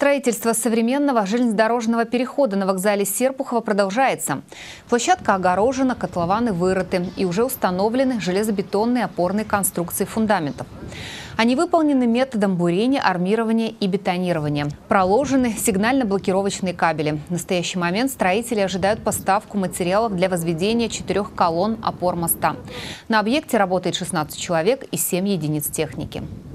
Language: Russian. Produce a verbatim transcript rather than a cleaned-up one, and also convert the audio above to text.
Строительство современного железнодорожного перехода на вокзале Серпухова продолжается. Площадка огорожена, котлованы вырыты и уже установлены железобетонные опорные конструкции фундаментов. Они выполнены методом бурения, армирования и бетонирования. Проложены сигнально-блокировочные кабели. В настоящий момент строители ожидают поставку материалов для возведения четырех колонн опор моста. На объекте работает шестнадцать человек и семь единиц техники.